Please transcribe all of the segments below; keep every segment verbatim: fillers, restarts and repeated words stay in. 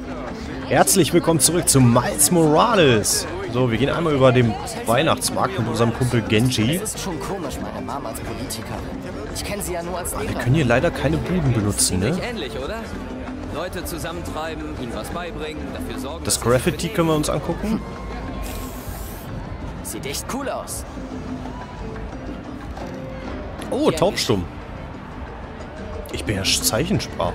Herzlich willkommen zurück zu Miles Morales. So, wir gehen einmal über den Weihnachtsmarkt mit unserem Kumpel Genji. Das ist schon komisch, meine Mom als Politikerin. Ich kenne sie ja nur als Wir Lehrerin. können hier leider keine Buden benutzen, ne? Ähnlich, oder? Leute zusammentreiben, ihnen was beibringen, dafür sorgen, Das dass sie sich Graffiti benehmen. können wir uns angucken. Sieht echt cool aus. Oh, taubstumm. Ich beherrsche Zeichensprache.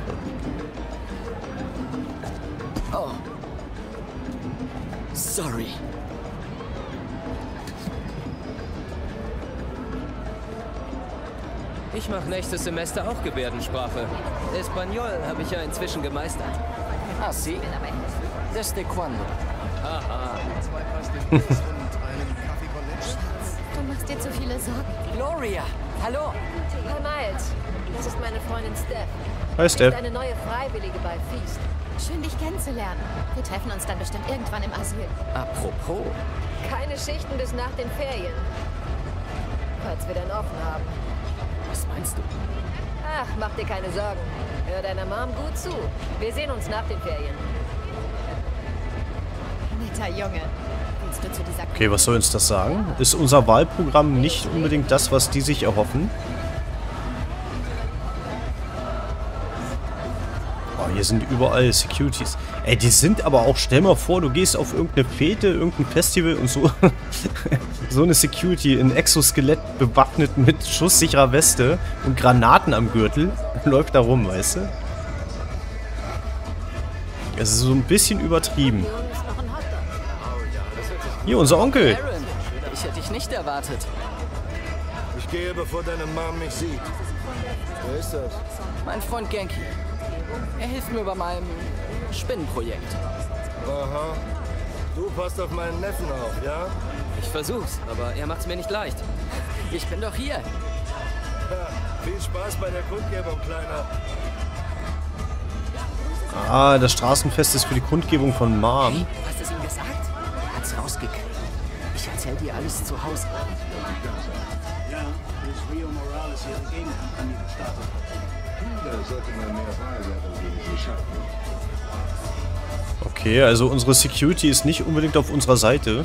Oh. Sorry. Ich mache nächstes Semester auch Gebärdensprache. Espanol habe ich ja inzwischen gemeistert. Ah, sí. Desde cuando? Du machst dir zu viele Sorgen. Gloria, hallo. Hi Miles, das ist meine Freundin Steph. Hi, Sie ist Steph. eine neue Freiwillige bei Feast. Schön, dich kennenzulernen. Wir treffen uns dann bestimmt irgendwann im Asyl. Apropos. Keine Schichten bis nach den Ferien. Falls wir dann offen haben. Was meinst du? Ach, mach dir keine Sorgen. Hör deiner Mom gut zu. Wir sehen uns nach den Ferien. Netter Junge. Willst du zu dieser... Okay, was soll uns das sagen? Ist unser Wahlprogramm nicht unbedingt das, was die sich erhoffen? Oh, hier sind überall Securities. Ey, die sind aber auch, stell mal vor, du gehst auf irgendeine Fete, irgendein Festival und so. So eine Security in Exoskelett bewaffnet mit schusssicherer Weste und Granaten am Gürtel läuft da rum, weißt du? Es ist so ein bisschen übertrieben. Hier, unser Onkel. Aaron, ich hätte dich nicht erwartet. Ich gehe, bevor deine Mom mich sieht. Wer ist das? Mein Freund Genki. Er hilft mir bei meinem Spinnenprojekt. Aha. Du passt auf meinen Neffen auf, ja? Ich versuch's, aber er macht's mir nicht leicht. Ich bin doch hier. Ja, viel Spaß bei der Kundgebung, Kleiner. Ah, das Straßenfest ist für die Kundgebung von Mom. Du hast es ihm gesagt? Er hat's rausgekriegt. Ich erzähl dir alles zu Hause. Ja, bis Rio Morales ihre Gegenkampagne gestartet hat. Da sollte man mehr Wahlwerbung gegen sie schaffen. Okay, also unsere Security ist nicht unbedingt auf unserer Seite.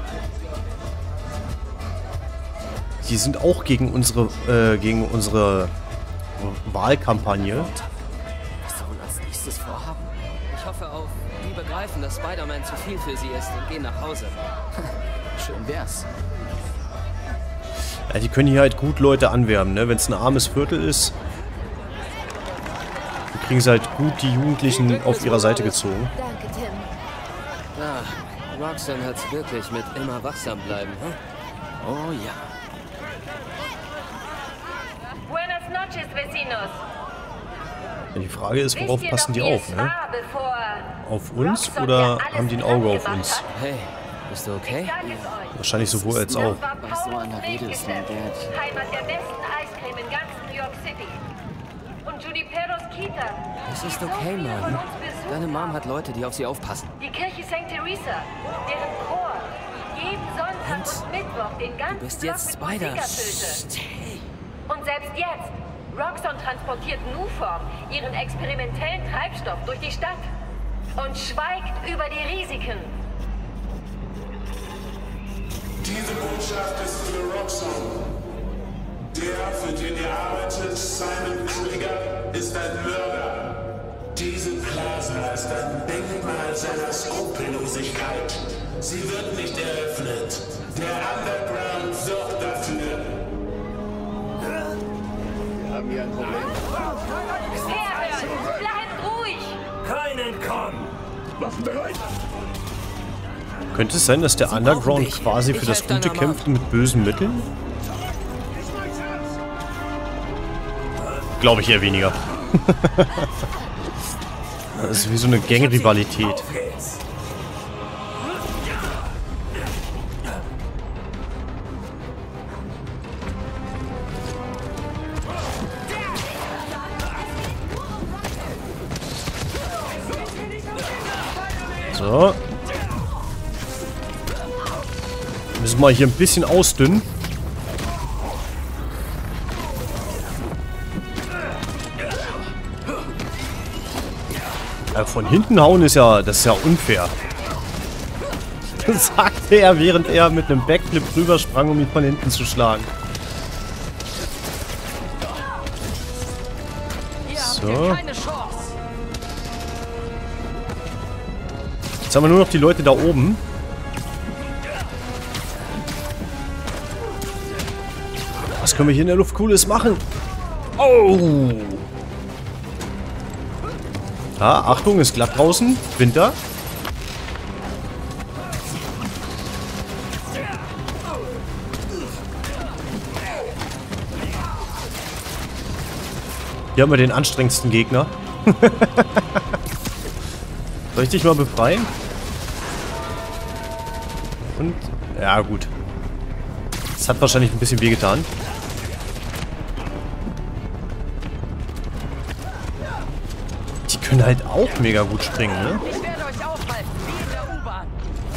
Die sind auch gegen unsere, äh, gegen unsere Wahlkampagne. Was soll als nächstes vorhaben? Ich hoffe auf, die begreifen, dass Spider-Man zu viel für sie ist und gehen nach Hause. Schön wär's. Ja, die können hier halt gut Leute anwerben, ne? Wenn es ein armes Viertel ist, dann kriegen sie halt gut die Jugendlichen auf ihrer Seite gezogen. Danke, Tim. Ah, Roxanne hat's wirklich mit immer wachsam bleiben, hm? Oh ja. Buenas noches, vecinos. Ja, die Frage ist, worauf Wisst ihr passen noch, die wie auf, es ne? war, bevor Auf uns Roxanne oder hier alles haben die ein Auge auf gemacht uns? hat? Hey, bist du okay? Sag es euch. Wahrscheinlich sowohl als auch. Das war Bei so einer Rede ist mein Paulus Dad. Heimat der besten Eiscreme in ganz New York City. Und Juniperos Kita. Es ist die so okay, viele von Mann. uns besuchen. Deine Mom hat Leute, die auf sie aufpassen. Die Kirche Sankt Theresa, deren Chor jeden Sonntag Und und Mittwoch den ganzen Du bist Block jetzt mit Spider. Musik erfüllte. Psst, hey. Und selbst jetzt, Roxxon transportiert Nuform, ihren experimentellen Treibstoff, durch die Stadt und schweigt über die Risiken. Diese Botschaft ist für Roxxon. Der, für den ihr arbeitet, Simon Krieger, ist ein Mörder. Diese Plaza ist ein Denkmal seiner Skrupellosigkeit. Sie wird nicht eröffnet. Der Underground sorgt dafür. Wir haben hier ein Problem. Herhören! Bleibt ruhig! Keinen kommen! Waffen bereit! Könnte es sein, dass der Underground dich. quasi Ich für das helf deiner Gute Mom. kämpft mit bösen Mitteln? Glaube ich eher weniger. Das ist wie so eine Gangrivalität. So. Müssen wir hier ein bisschen ausdünnen. Äh, von hinten hauen ist ja, das ist ja unfair. Sagte er, während er mit einem Backflip rübersprang, um ihn von hinten zu schlagen. So. Jetzt haben wir nur noch die Leute da oben. Was können wir hier in der Luft Cooles machen? Oh! Ah, Achtung, ist glatt draußen. Winter. Hier haben wir den anstrengendsten Gegner. Soll ich dich mal befreien? Und... ja, gut. Das hat wahrscheinlich ein bisschen wehgetan. Die können halt auch mega gut springen, ne? Ich werde euch aufhalten, wie in der U-Bahn.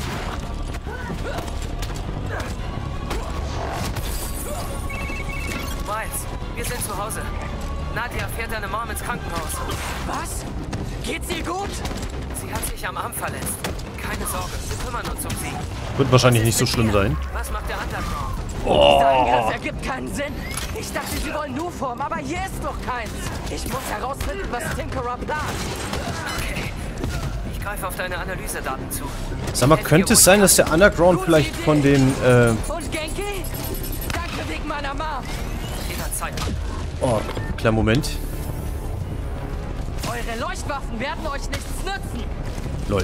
Miles, wir sind zu Hause. Nadia fährt deine Mom ins Krankenhaus. Was? Geht's ihr gut? Sie hat sich am Arm verletzt. Keine Sorge, wir kümmern uns um sie. Wird wahrscheinlich nicht so schlimm sein. Was macht der Underground? Dieser Angriff ergibt keinen Sinn. Ich dachte, sie wollen Nuform, aber hier ist doch keins. Ich muss herausfinden, was Tinkerer plant. Okay. Ich greife auf deine Analysedaten zu. Sag mal, könnte es sein, dass der Underground vielleicht von den, äh... Und Genki? Danke wegen meiner Mom. Jederzeit. oh, kleinen Moment. Eure Leuchtwaffen werden euch nichts nützen. Lol.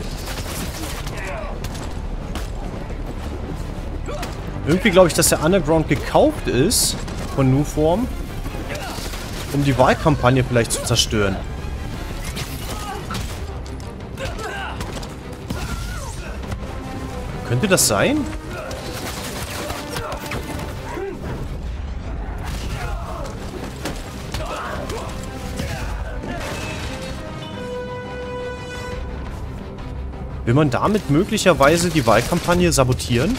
Irgendwie glaube ich, dass der Underground gekauft ist von Nuform, um die Wahlkampagne vielleicht zu zerstören. Könnte das sein? Will man damit möglicherweise die Wahlkampagne sabotieren?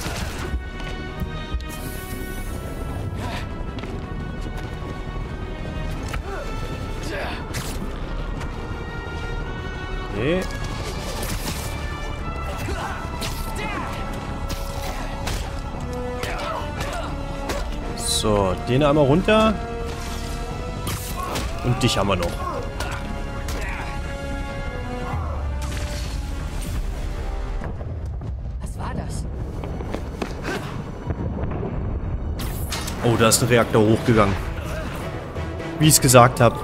Okay. So, den einmal runter. Und dich haben wir noch. Was war das? Oh, da ist ein Reaktor hochgegangen. Wie ich es gesagt habe.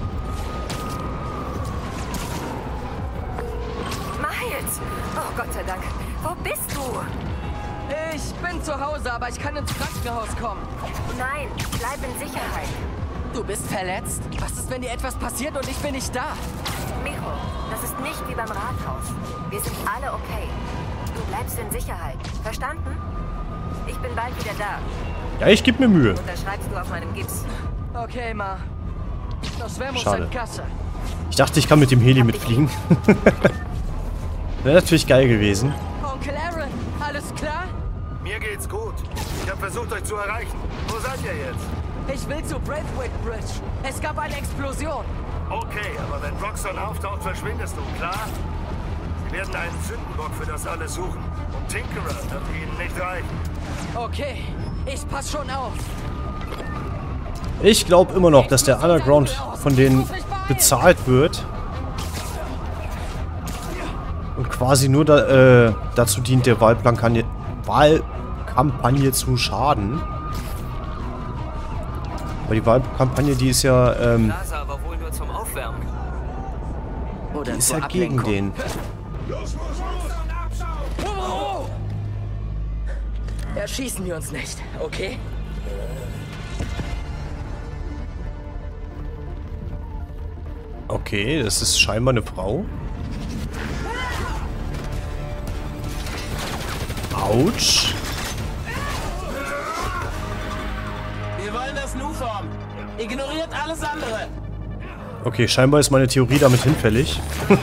Miles! Oh, Gott sei Dank. Wo bist du? Ich bin zu Hause, aber ich kann ins Krankenhaus kommen. Nein, bleib in Sicherheit. Du bist verletzt? Was ist, wenn dir etwas passiert und ich bin nicht da? Mijo, das ist nicht wie beim Rathaus. Wir sind alle okay. Du bleibst in Sicherheit. Verstanden? Ich bin bald wieder da. Ja, ich gebe mir Mühe. Unterschreibst du auf meinem Gips. Okay, Ma. Nos vemos Schade. en casa. Ich dachte, ich kann mit dem Heli mitfliegen. Wäre natürlich geil gewesen. Onkel Aaron, alles klar? Mir geht's gut. Ich habe versucht, euch zu erreichen. Wo seid ihr jetzt? Ich will zu Braithwaite Bridge. Es gab eine Explosion. Okay, aber wenn Roxxon auftaucht, verschwindest du, klar? Sie werden einen Sündenbock für das alles suchen. Und Tinkerer wird ihnen nicht reichen. Okay, ich pass schon auf. Ich glaube immer noch, dass der Underground von denen bezahlt wird. Und quasi nur da, äh, dazu dient, der Wahlkampagne, Wahlkampagne zu schaden. Aber die Wahlkampagne, die ist ja, ähm, Plaza aber wohl nur zum Aufwärmen. Oder die ist zur ja gegen Ablenkung. den. Erschießen wir uns nicht, okay? Okay, das ist scheinbar eine Frau. Autsch. Wir wollen das Nuform. Ignoriert alles andere. Okay, scheinbar ist meine Theorie damit hinfällig.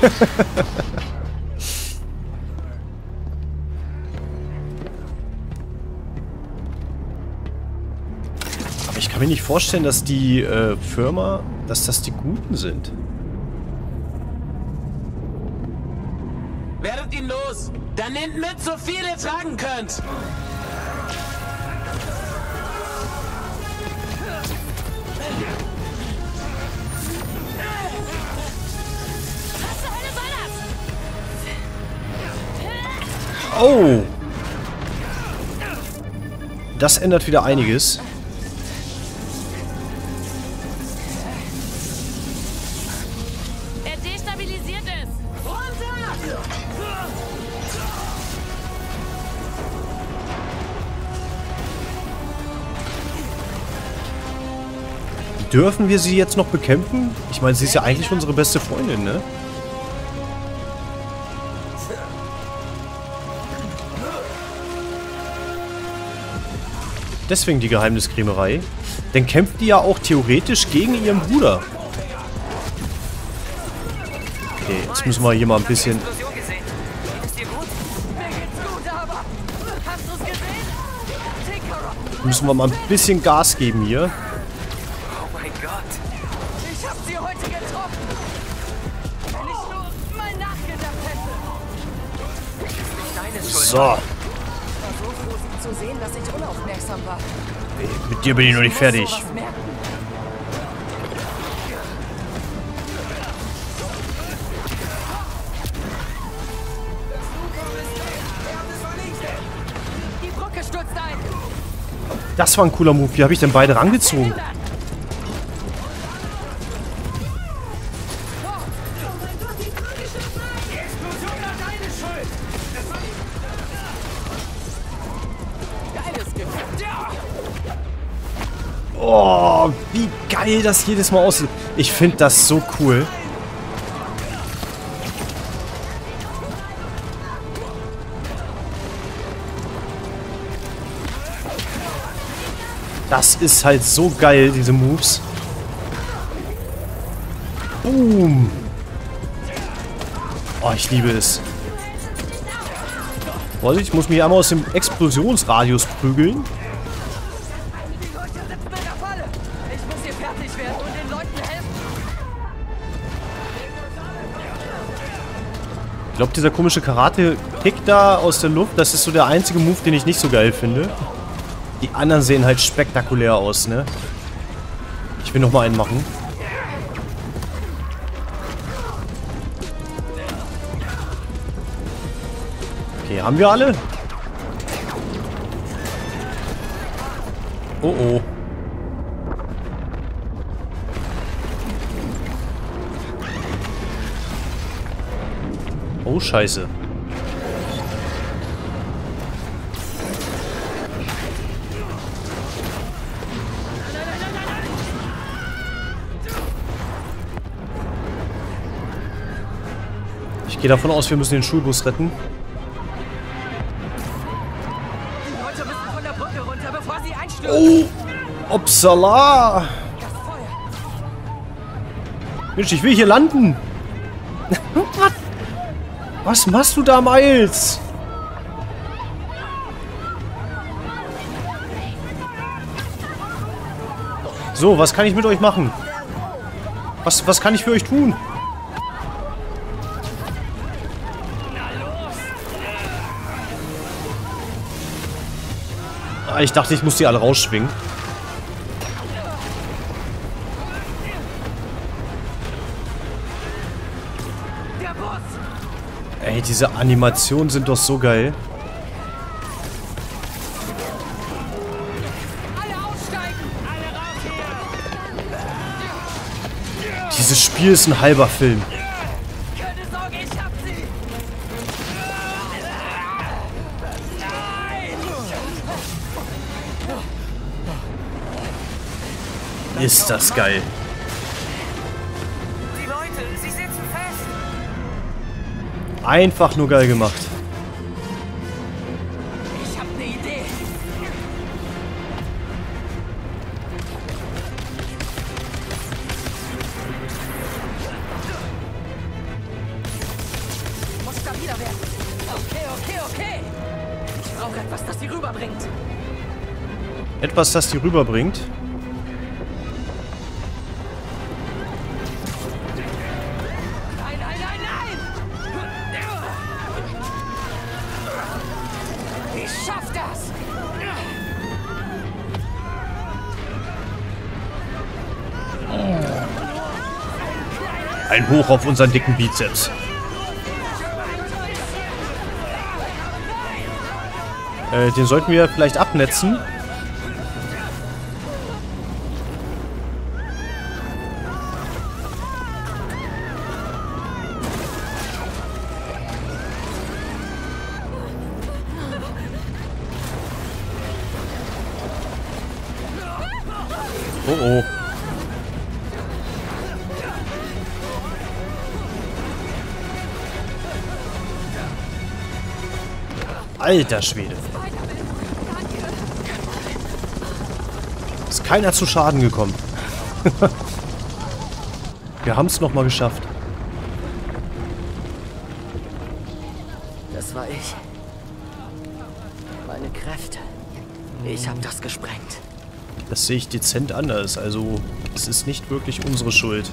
Aber ich kann mir nicht vorstellen, dass die äh, Firma, dass das die Guten sind. Werdet ihn los. Dann nehmt mit, so viel ihr tragen könnt. Oh! Das ändert wieder einiges. Er destabilisiert es. Dürfen wir sie jetzt noch bekämpfen? Ich meine, sie ist ja eigentlich unsere beste Freundin, ne? Deswegen die Geheimniskrämerei. Dann kämpft die ja auch theoretisch gegen ihren Bruder. Okay, jetzt müssen wir hier mal ein bisschen... Müssen wir mal ein bisschen Gas geben hier. Oh mein Gott. Ich hab sie heute getroffen. Wenn ich nur mal nachgedacht hätte. So. War so froh, sie zu sehen, dass ich unaufmerksam war. Mit dir bin ich noch nicht fertig. Sowas merken. Die Brücke stürzt ein. Das war ein cooler Move. Wie habe ich denn beide rangezogen? Oh, wie geil das jedes Mal aussieht. Ich finde das so cool. Das ist halt so geil, diese Moves. Boom. Oh, ich liebe es. Warte, ich muss mich einmal aus dem Explosionsradius prügeln. Die Leute sitzen in der Falle. Ich muss hier fertig werden und den Leuten helfen. Ich glaube, dieser komische Karate-Kick da aus der Luft, das ist so der einzige Move, den ich nicht so geil finde. Die anderen sehen halt spektakulär aus, ne? Ich will noch mal einen machen. Okay, haben wir alle? Oh oh. Oh, scheiße. Ich gehe davon aus, wir müssen den Schulbus retten. Die Leute müssen von der Brücke runter, bevor sie einstürzen. Oh! Upsala! Mensch, ich will hier landen! Was? Was machst du da, Miles? So, was kann ich mit euch machen? Was, was kann ich für euch tun? Ah, ich dachte, ich muss die alle rausschwingen. Der Boss. Ey, diese Animationen sind doch so geil. Alle aussteigen. Alle raus hier. Dieses Spiel ist ein halber Film. Keine Sorge, ich hab sie. Nein. Ist das geil. Die Leute, sie sitzen fest. Einfach nur geil gemacht. Ich hab ne Idee. Muss stabiler werden. Okay, okay, okay. Ich brauche etwas, das sie rüberbringt. Etwas, das die rüberbringt. Nein, nein, nein, nein! Ein Hoch auf unseren dicken Bizeps. Äh, den sollten wir vielleicht abnetzen. Oh oh. Alter Schwede. Ist keiner zu Schaden gekommen. Wir haben es nochmal geschafft. Das war ich. Meine Kräfte. Ich habe das gesprengt. Das sehe ich dezent anders. Also, es ist nicht wirklich unsere Schuld.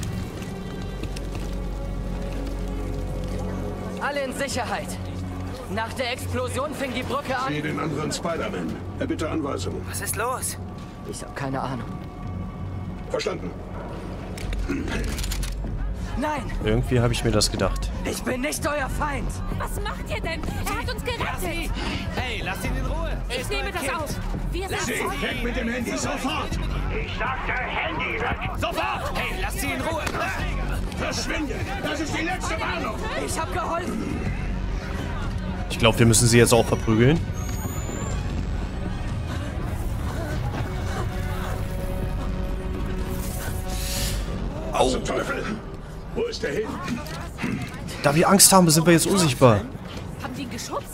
Alle in Sicherheit. Nach der Explosion fing die Brücke an. Sehe den anderen Spider-Man. Erbitte Anweisungen. Was ist los? Ich habe keine Ahnung. Verstanden. Nein! Irgendwie habe ich mir das gedacht. Ich bin nicht euer Feind! Was macht ihr denn? Er hat uns gerettet. Hey, lasst ihn in Ruhe. Ich nehme das auf. Wir sind Sie, weg mit dem Handy, sofort! Ich sagte Handy weg! Sofort! Hey, lasst sie in Ruhe. Verschwinde! Das ist die letzte Warnung! Ich habe geholfen! Ich glaube, wir müssen sie jetzt auch verprügeln. Au. Zum Teufel! Wo ist der hin? Da wir Angst haben, sind wir jetzt unsichtbar. Haben die ihn geschubst?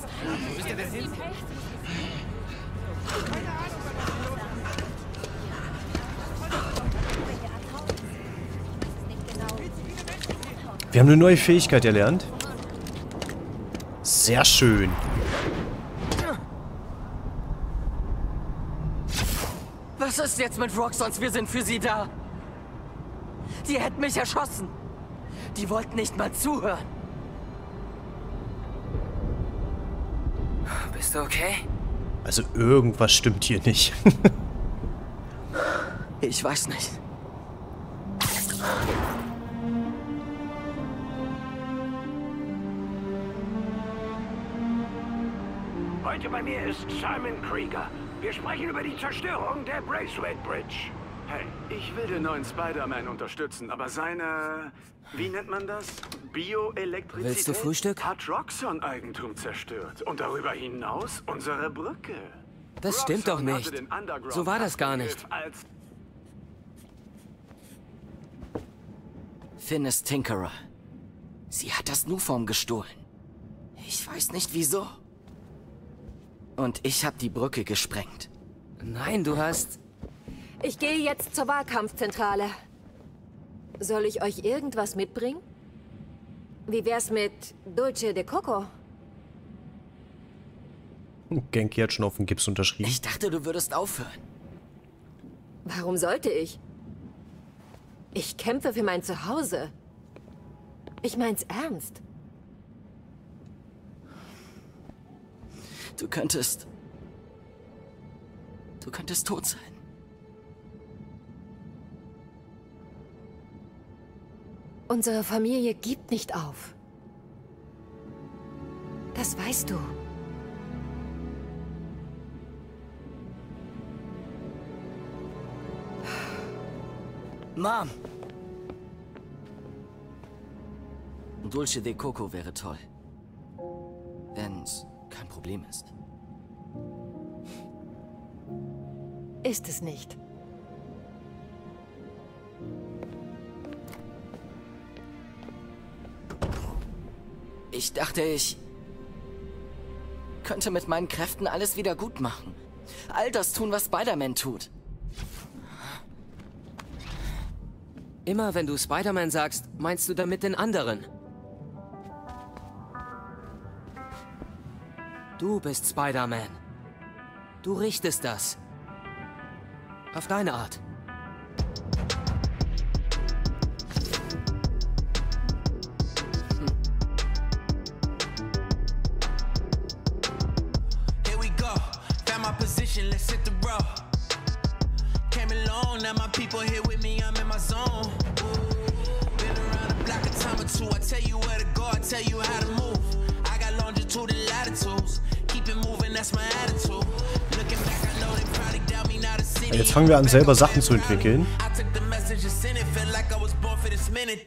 Wir haben eine neue Fähigkeit erlernt. Sehr schön. Was ist jetzt mit Roxxons? Wir sind für sie da. Die hätten mich erschossen. Die wollten nicht mal zuhören. Bist du okay? Also irgendwas stimmt hier nicht. Ich weiß nicht. Heute bei mir ist Simon Krieger. Wir sprechen über die Zerstörung der Braithwaite Bridge. Hey, ich will den neuen Spider-Man unterstützen, aber seine... Wie nennt man das? Bioelektrizität? Willst du Frühstück? Hat Roxxon Eigentum zerstört. Und darüber hinaus unsere Brücke. Das stimmt doch Roxxon nicht. hatte den Underground So war das gar nicht. als Finn ist Tinkerer. Sie hat das Nuform gestohlen. Ich weiß nicht wieso. Und ich habe die Brücke gesprengt. Nein, du hast... Ich gehe jetzt zur Wahlkampfzentrale. Soll ich euch irgendwas mitbringen? Wie wär's mit Dulce de Coco? Genki hat schon auf den Gips unterschrieben. Ich dachte, du würdest aufhören. Warum sollte ich? Ich kämpfe für mein Zuhause. Ich mein's ernst. Du könntest... Du könntest tot sein. Unsere Familie gibt nicht auf. Das weißt du. Mom! Dulce de Coco wäre toll. Wenn's kein Problem ist. Ist es nicht. Ich dachte, ich könnte mit meinen Kräften alles wieder gut machen. All das tun, was Spider-Man tut. Immer wenn du Spider-Man sagst, meinst du damit den anderen. Du bist Spider-Man. Du richtest das. Auf deine Art. Let's hit the road. Came along, now my people here with me, I'm in my zone. Been around the block. number two, I tell you where to go, I tell you how to move. I got longitude and latitudes. Keep it moving, that's my attitude. Looking back, I know they probably doubt me now to see. Jetzt fangen wir an, selber Sachen zu entwickeln. I took the message and sent it, felt like I was born for this minute.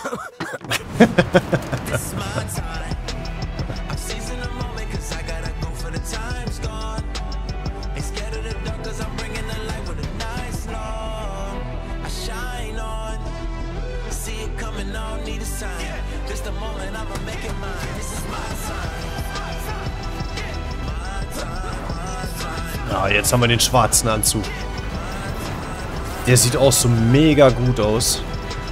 This is my time. I'm seizing the moment, cause I gotta go for the time's gone. Ain't scared of the dark, cause I'm bringing the light with a nice long. I shine on. See it coming, I don't need a sign. This the moment, I'ma make it mine. This is my time. Ah, jetzt haben wir den schwarzen Anzug. Der sieht auch so mega gut aus.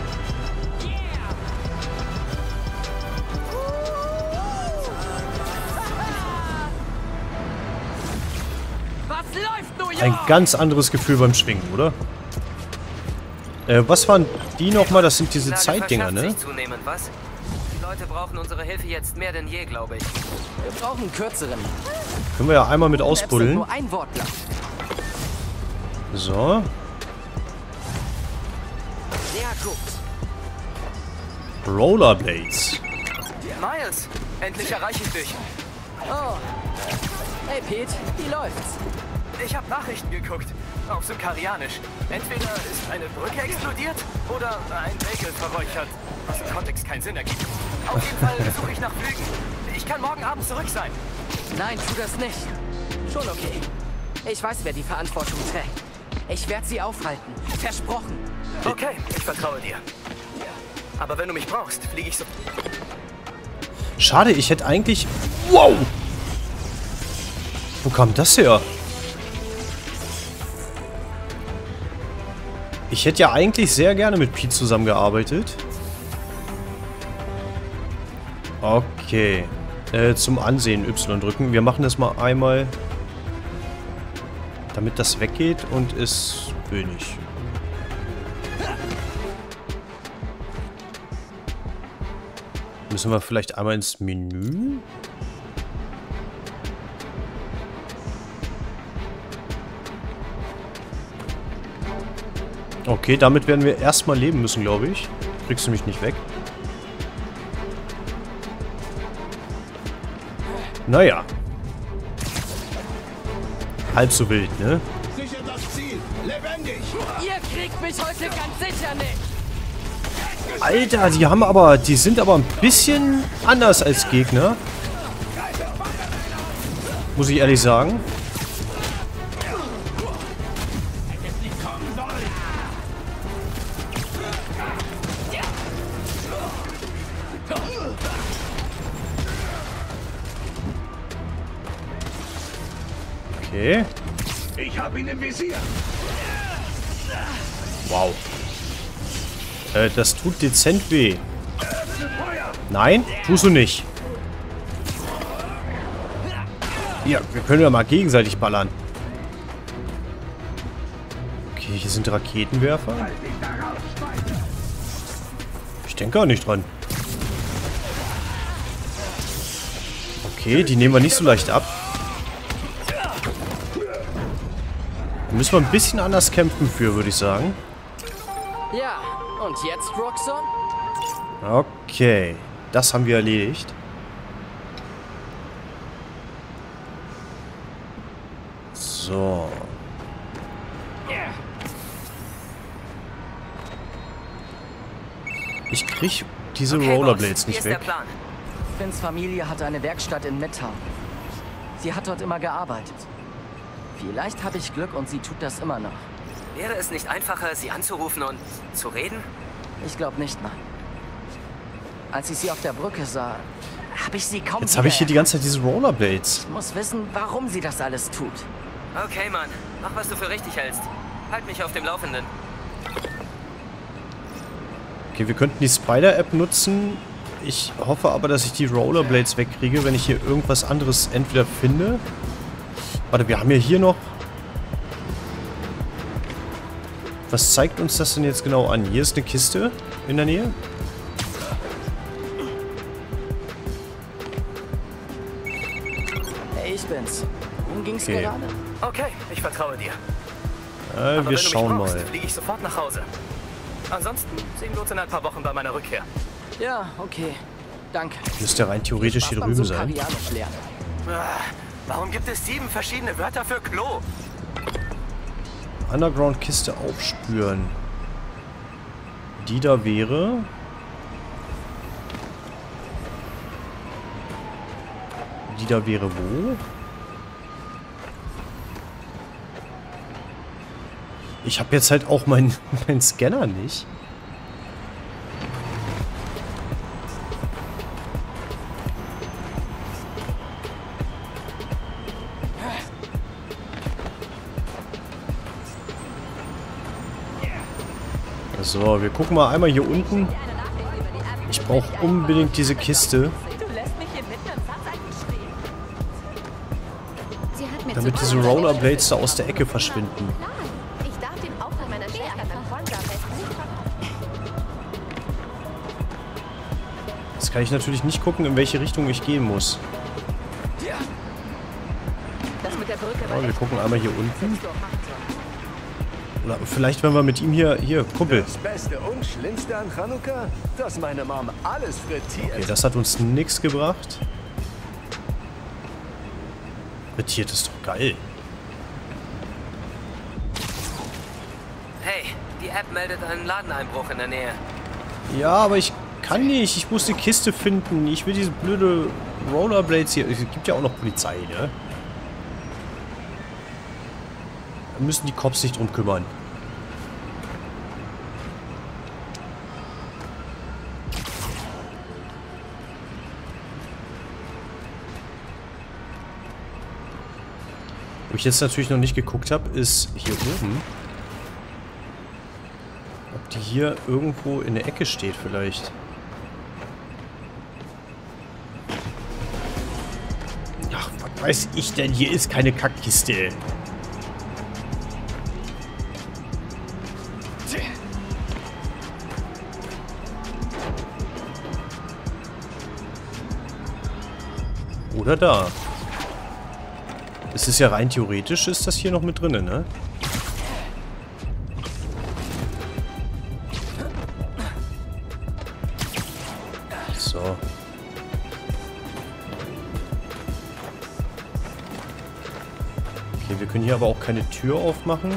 Ein ganz anderes Gefühl beim Schwingen, oder? Äh, was waren die nochmal? Das sind diese Zeitdinger, ne? Zunehmend, was? Die Leute brauchen unsere Hilfe jetzt mehr denn je, glaube ich. Wir brauchen einen kürzeren. Können wir ja einmal mit ausbuddeln. Nur ein Wortler. So. Sehr gut. Rollerblades. Miles, endlich erreiche ich dich. Oh. Hey Pete, wie läuft's? Ich habe Nachrichten geguckt. Auf Sykarianisch. Entweder ist eine Brücke explodiert oder ein Bagel verräuchert. Was im Kontext keinen Sinn ergibt. Auf jeden Fall suche ich nach Flügen. Ich kann morgen Abend zurück sein. Nein, tu das nicht. Schon okay. Ich weiß, wer die Verantwortung trägt. Ich werde sie aufhalten. Versprochen. Okay, ich vertraue dir. Aber wenn du mich brauchst, fliege ich so... Schade, ich hätte eigentlich... Wow! Wo kam das her? Ich hätte ja eigentlich sehr gerne mit Pete zusammengearbeitet. Okay. Äh, zum Ansehen Y drücken. Wir machen das mal einmal, damit das weggeht und ist wenig. Müssen wir vielleicht einmal ins Menü? Okay, damit werden wir erstmal leben müssen, glaube ich. Kriegst du mich nicht weg. Naja. Halb so wild, ne? Sichert das Ziel! Lebendig! Ihr kriegt mich heute ganz sicher nicht! Alter, die haben aber... Die sind aber ein bisschen anders als Gegner. Muss ich ehrlich sagen. Okay. Ich hab ihn im Visier. Wow. Äh, das tut dezent weh. Nein, tust du nicht. Ja, wir können ja mal gegenseitig ballern. Okay, hier sind Raketenwerfer. Ich denke gar nicht dran. Okay, die nehmen wir nicht so leicht ab. Da müssen wir ein bisschen anders kämpfen für, würde ich sagen. Ja, und jetzt, Roxxon? Okay, das haben wir erledigt. So. Ich krieg diese Okay, Rollerblades Boss, nicht hier ist weg. der Plan. Finns Familie hatte eine Werkstatt in Midtown. Sie hat dort immer gearbeitet. Vielleicht habe ich Glück und sie tut das immer noch. Wäre es nicht einfacher, sie anzurufen und zu reden? Ich glaube nicht, Mann. Als ich sie auf der Brücke sah, habe ich sie kaum Jetzt habe ich hier die wiedererkannt. ganze Zeit diese Rollerblades. Ich muss wissen, warum sie das alles tut. Okay, Mann. Mach, was du für richtig hältst. Halt mich auf dem Laufenden. Okay, wir könnten die Spider-App nutzen. Ich hoffe aber, dass ich die Rollerblades wegkriege, wenn ich hier irgendwas anderes entweder finde. Warte, wir haben ja hier noch... Was zeigt uns das denn jetzt genau an? Hier ist eine Kiste in der Nähe. Hey, ich bin's. Worum ging's Okay. gerade? Okay, ich vertraue dir. Äh, Aber wir wenn schauen du mich brauchst, mal. fliege ich sofort nach Hause. Ansonsten sehen wir uns in ein paar Wochen bei meiner Rückkehr. Ja, okay. Danke. Müsste rein theoretisch hier drüben sein. Warum gibt es sieben verschiedene Wörter für Klo? Underground-Kiste aufspüren. Die da wäre... Die da wäre wo? Ich habe jetzt halt auch meinen mein Scanner nicht. So, wir gucken mal einmal hier unten. Ich brauche unbedingt diese Kiste. Damit diese Rollerblades da aus der Ecke verschwinden. Jetzt kann ich natürlich nicht gucken, in welche Richtung ich gehen muss. Oh, wir gucken einmal hier unten. Oder vielleicht, wenn wir mit ihm hier... Hier, Kumpel. Das Beste und Schlimmste an Chanukka, dass meine Mom alles frittiert. Okay, das hat uns nichts gebracht. Frittiert ist doch geil. Hey, die App meldet einen Ladeneinbruch in der Nähe. Ja, aber ich kann nicht. Ich muss die Kiste finden. Ich will diese blöde Rollerblades hier... Es gibt ja auch noch Polizei, ne? Da müssen die Cops sich drum kümmern. Wo ich jetzt natürlich noch nicht geguckt habe, ist hier oben. Ob die hier irgendwo in der Ecke steht vielleicht. Ach, was weiß ich denn? Hier ist keine Kackkiste. Oder da. Es ist ja rein theoretisch, ist das hier noch mit drin, ne? So. Okay, wir können hier aber auch keine Tür aufmachen.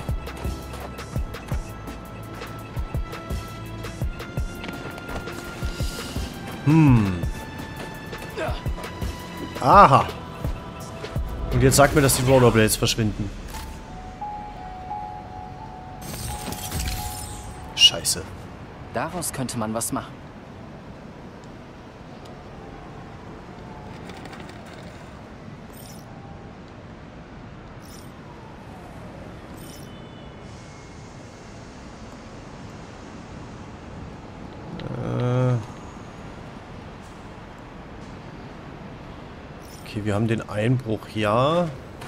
Hm. Aha. Und jetzt sagt mir, dass die Rollerblades verschwinden. Scheiße. Daraus könnte man was machen. Okay, wir haben den Einbruch, ja.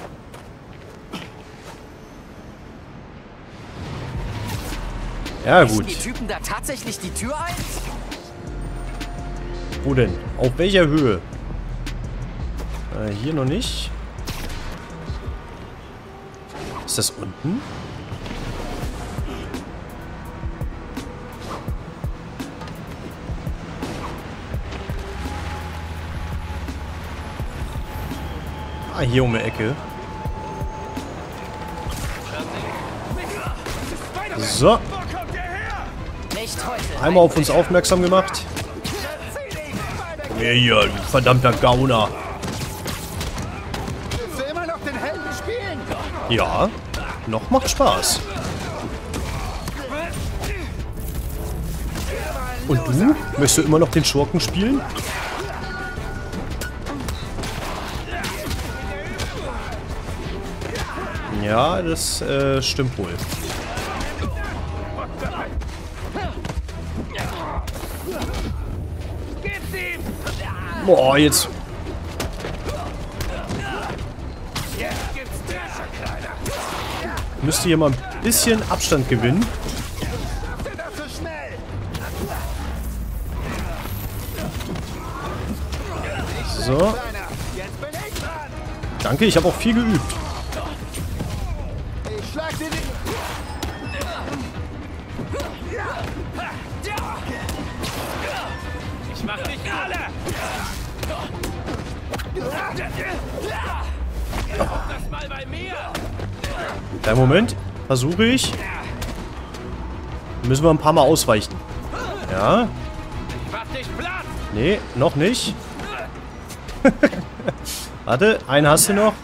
Ja, gut. Die Typen da tatsächlich die Tür ein? Wo denn? Auf welcher Höhe? Äh, hier noch nicht. Ist das unten? Ah, hier um die Ecke. So. Einmal auf uns aufmerksam gemacht. Komm her hier, du verdammter Gauner. Ja, noch macht Spaß. Und du? Möchtest du immer noch den Schurken spielen? Ja, das äh, stimmt wohl. Boah, jetzt... Müsste hier mal ein bisschen Abstand gewinnen. So. Danke, ich habe auch viel geübt. mach dich alle! Das mal bei mir! Kleinen Moment. Versuche ich. Müssen wir ein paar Mal ausweichen. Ja. Ich mach dich platt! Nee, noch nicht. Warte, einen hast du noch.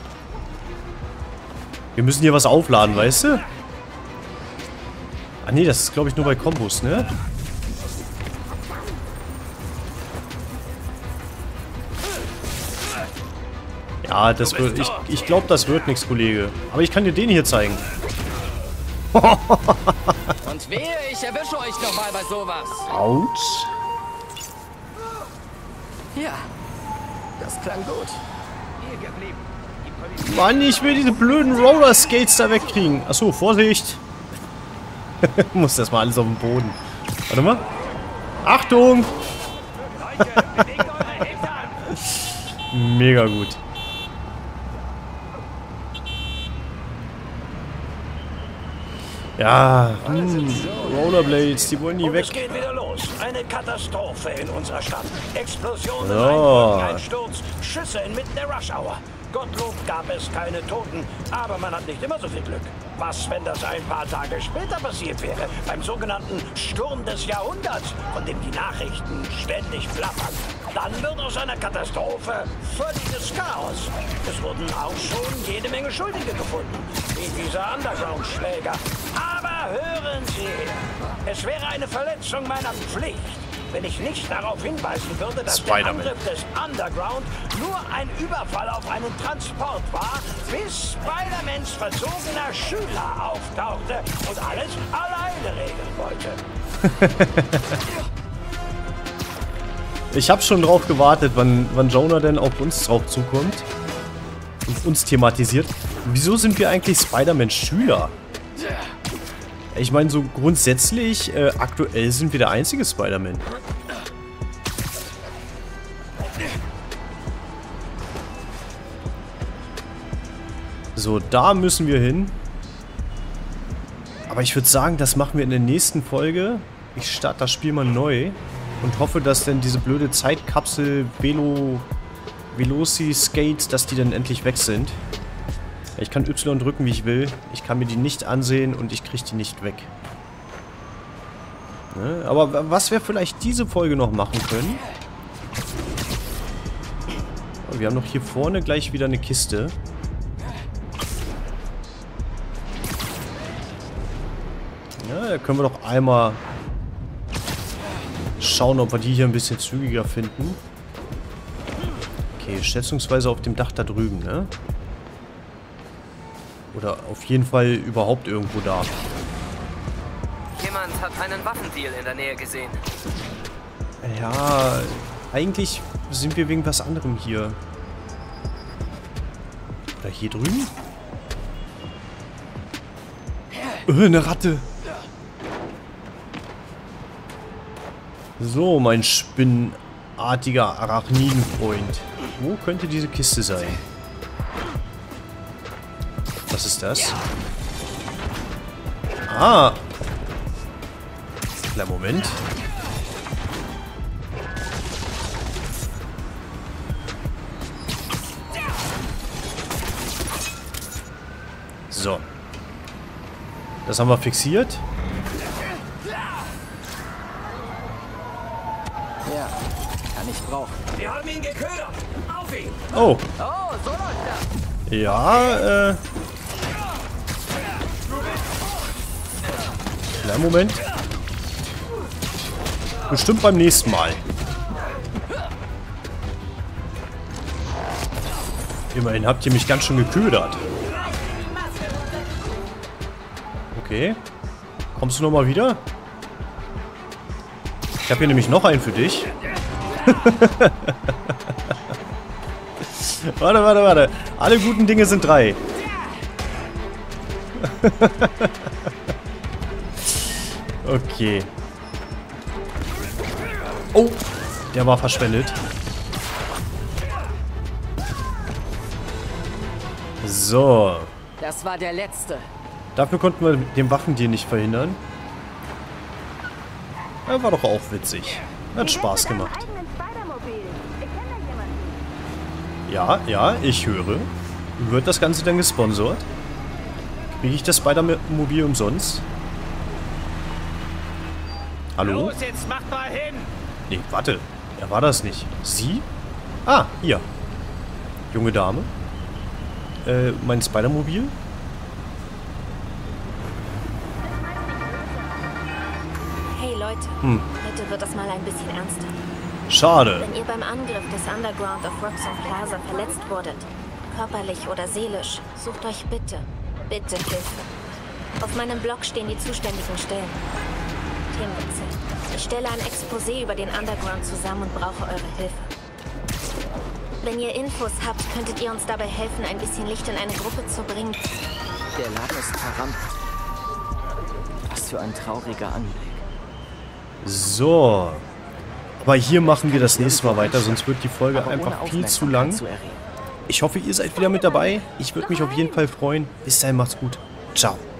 Wir müssen hier was aufladen, weißt du? Ah nee, das ist glaube ich nur bei Kombos, ne? Ja, das wird. Ich, ich glaube, das wird nichts, Kollege. Aber ich kann dir den hier zeigen. Und wehe, ich erwische euch nochmal bei sowas. Autsch. Ja, das klang gut. Mann, ich will diese blöden Rollerskates da wegkriegen. Achso, Vorsicht. Muss das mal alles auf den Boden. Warte mal. Achtung! Mega gut. Ja, hm, Rollerblades, die wollen nie Und weg. es geht wieder los. Eine Katastrophe in unserer Stadt. Explosionen, Ja. ein Einsturz, Schüsse inmitten der Rush-Hour. Gottlob gab es keine Toten, aber man hat nicht immer so viel Glück. Was, wenn das ein paar Tage später passiert wäre? Beim sogenannten Sturm des Jahrhunderts, von dem die Nachrichten ständig flattern. Dann wird aus einer Katastrophe völliges Chaos. Es wurden auch schon jede Menge Schuldige gefunden, wie dieser Underground-Schläger. Aber hören Sie her, es wäre eine Verletzung meiner Pflicht, wenn ich nicht darauf hinweisen würde, dass der Angriff des Underground nur ein Überfall auf einen Transport war, bis Spider-Mans verzogener Schüler auftauchte und alles alleine regeln wollte. Ich habe schon drauf gewartet, wann, wann Jonah denn auf uns drauf zukommt. Und uns thematisiert. Wieso sind wir eigentlich Spider-Man-Schüler? Ich meine, so grundsätzlich, äh, aktuell sind wir der einzige Spider-Man. So, da müssen wir hin. Aber ich würde sagen, das machen wir in der nächsten Folge. Ich starte das Spiel mal neu. Und hoffe, dass denn diese blöde Zeitkapsel Velo... Veloci-Skates, dass die dann endlich weg sind. Ich kann Y drücken, wie ich will. Ich kann mir die nicht ansehen und ich kriege die nicht weg. Ne? Aber was wir vielleicht diese Folge noch machen können... Oh, wir haben noch hier vorne gleich wieder eine Kiste. Ja, da können wir doch einmal schauen, ob wir die hier ein bisschen zügiger finden. Okay, schätzungsweise auf dem Dach da drüben, ne? Oder auf jeden Fall überhaupt irgendwo da. Jemand hat einen Waffendeal in der Nähe gesehen. Ja, eigentlich sind wir wegen was anderem hier. Oder hier drüben? Äh, eine Ratte. So, mein spinnenartiger Arachnidenfreund. Wo könnte diese Kiste sein? Was ist das? Ah! Kleinen Moment. So. Das haben wir fixiert. Ja, kann ich brauchen. Wir haben ihn geködert. Auf ihn. Oh. Oh, so läuft das. Ja, äh... Kleinen Moment. Bestimmt beim nächsten Mal. Immerhin habt ihr mich ganz schön geködert. Okay. Kommst du nochmal wieder? Ich habe hier nämlich noch einen für dich. Warte, warte, warte. Alle guten Dinge sind drei. Okay. Oh, der war verschwendet. So. Das war der letzte. Dafür konnten wir den Waffendeal nicht verhindern. Ja, war doch auch witzig. Hat Spaß gemacht. Ja, ja, ich höre. Wird das Ganze dann gesponsert? Kriege ich das Spider-Mobil umsonst? Hallo? Los, jetzt macht mal hin! Nee, warte. Er war das nicht. Sie? Ah, hier. Junge Dame. Äh, mein Spider-Mobil? Hey Leute, Hm. heute wird das mal ein bisschen ernster. Schade. Wenn ihr beim Angriff des Underground auf Roxxon Plaza verletzt wurdet, körperlich oder seelisch, sucht euch bitte, bitte Hilfe. Auf meinem Blog stehen die zuständigen Stellen. Themenwechsel. Ich stelle ein Exposé über den Underground zusammen und brauche eure Hilfe. Wenn ihr Infos habt, könntet ihr uns dabei helfen, ein bisschen Licht in eine Gruppe zu bringen. Der Laden ist verrammt. Was für ein trauriger Anblick. So. Aber hier machen wir das nächste Mal weiter, sonst wird die Folge Aber einfach ohne viel zu Aufmerksamkeit lang. zu erregen. Ich hoffe, ihr seid wieder mit dabei. Ich würde mich auf jeden Fall freuen. Bis dahin, macht's gut. Ciao.